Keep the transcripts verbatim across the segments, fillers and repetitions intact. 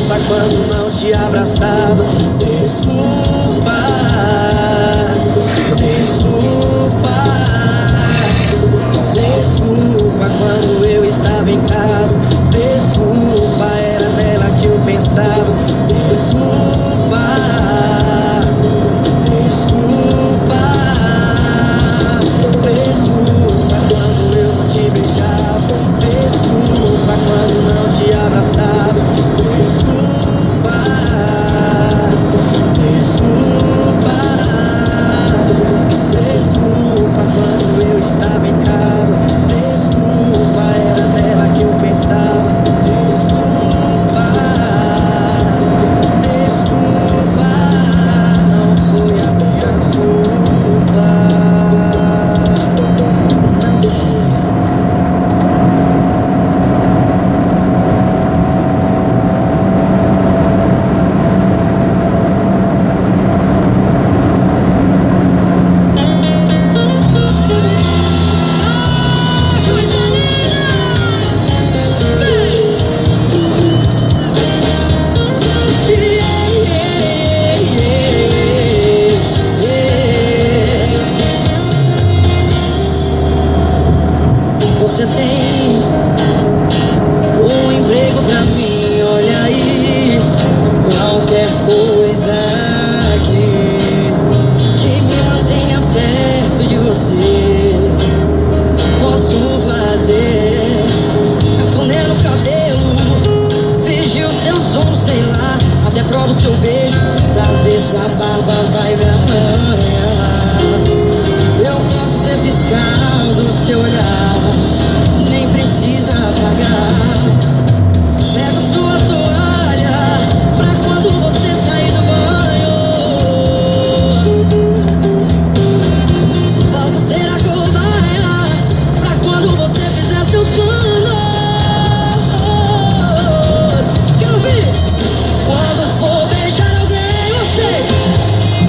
Desculpa quando não te abraçava. Desculpa, desculpa, desculpa quando eu estava em casa. Desculpa, era nela que eu pensava. Desculpa, desculpa, desculpa quando eu não te beijava. Desculpa quando não te abraçava. Desculpa, desculpa, desculpa quando eu estava em casa. Desculpa, era nela que eu pensava. Desculpa, desculpa, não foi a minha culpa. Não foi. Você tem um emprego pra mim, olha aí. Qualquer coisa aqui que me mantenha perto de você, posso fazer. Cafuné no cabelo, vigio seu sono, sei lá. Até provo seu beijo pra ver se a barba vai me arranhar. Eu posso ser fiscal do seu olhar, nem precisa pagar. Pego sua toalha pra quando você sair do banho. Posso ser a cobaia pra quando você fizer seus planos. Quero ver quando for beijar alguém, você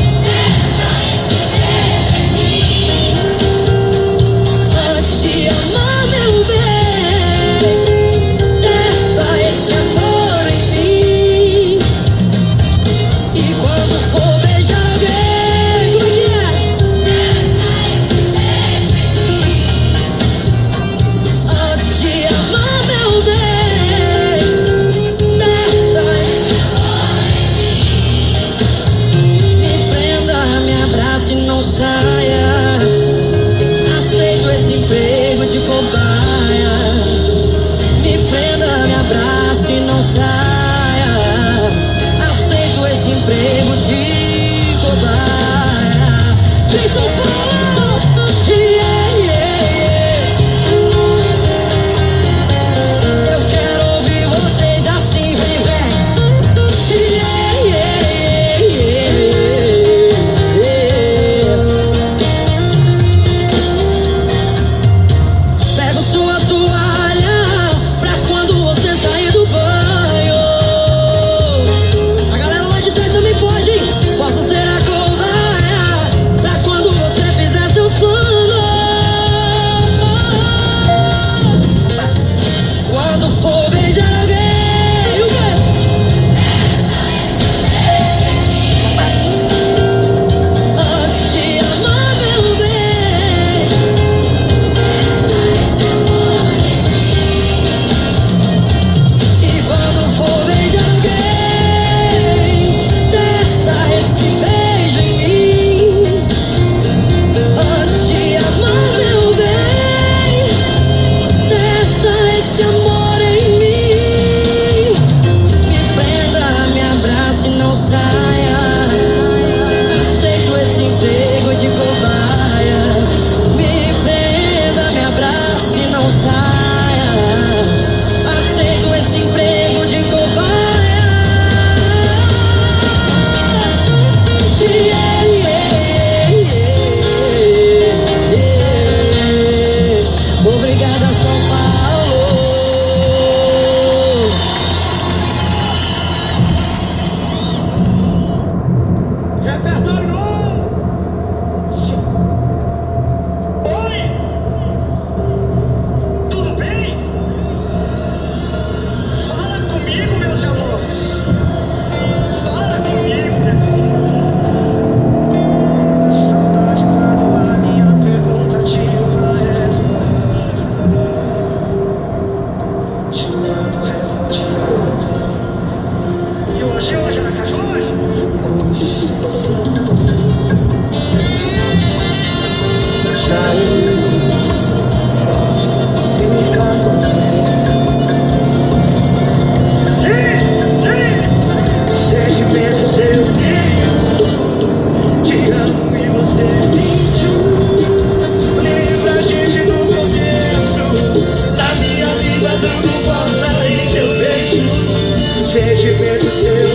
Sentimento seu,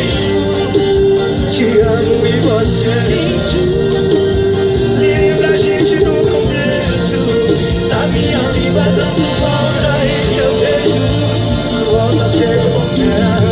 te amo e você lembra a gente no começo, da minha língua dando volta e seu beijo volta a ser como era.